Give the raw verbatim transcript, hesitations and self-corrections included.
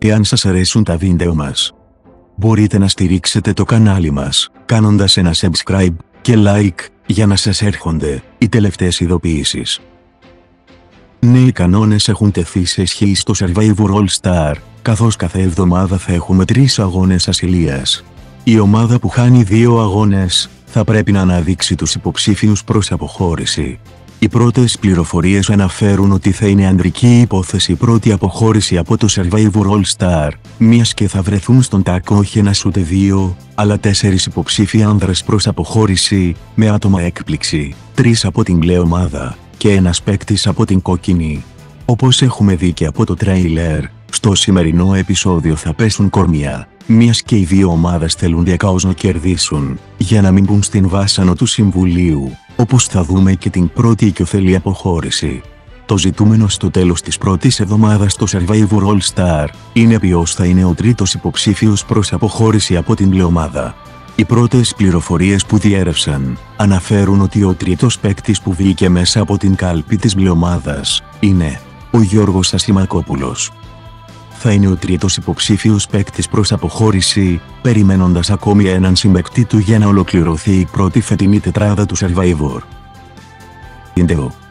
Εάν σας αρέσουν τα βίντεο μας, μπορείτε να στηρίξετε το κανάλι μας, κάνοντας ένα subscribe και like, για να σας έρχονται οι τελευταίες ειδοποιήσεις. Νέοι κανόνες έχουν τεθεί σε ισχύ στο Survivor All Star, καθώς κάθε εβδομάδα θα έχουμε τρεις αγώνες ασυλίας. Η ομάδα που χάνει δύο αγώνες θα πρέπει να αναδείξει τους υποψήφιους προς αποχώρηση. Οι πρώτες πληροφορίες αναφέρουν ότι θα είναι ανδρική υπόθεση η πρώτη αποχώρηση από το Survivor All Star, μιας και θα βρεθούν στον τάκο όχι ένας ούτε δύο, αλλά τέσσερις υποψήφιοι άνδρες προς αποχώρηση, με άτομα έκπληξη, τρεις από την μπλε ομάδα και ένας παίκτης από την κόκκινη. Όπως έχουμε δει και από το τρέιλερ, στο σημερινό επεισόδιο θα πέσουν κορμιά, μιας και οι δύο ομάδες θέλουν διακάως να κερδίσουν, για να μην μπουν στην βάσανο του Συμβουλίου, όπως θα δούμε και την πρώτη οικειοθελή αποχώρηση. Το ζητούμενο στο τέλος της πρώτης εβδομάδας στο Survivor All Star είναι ποιος θα είναι ο τρίτος υποψήφιος προς αποχώρηση από την μπλε ομάδα. Οι πρώτες πληροφορίες που διέρευσαν αναφέρουν ότι ο τρίτος παίκτης που βγήκε μέσα από την κάλπη της μπλε ομάδας είναι ο Γιώργος Ασημακόπουλος. Θα είναι ο τρίτος υποψήφιος παίκτης προς αποχώρηση, περιμένοντας ακόμη έναν συμπαίκτη του για να ολοκληρωθεί η πρώτη φετινή τετράδα του Survivor.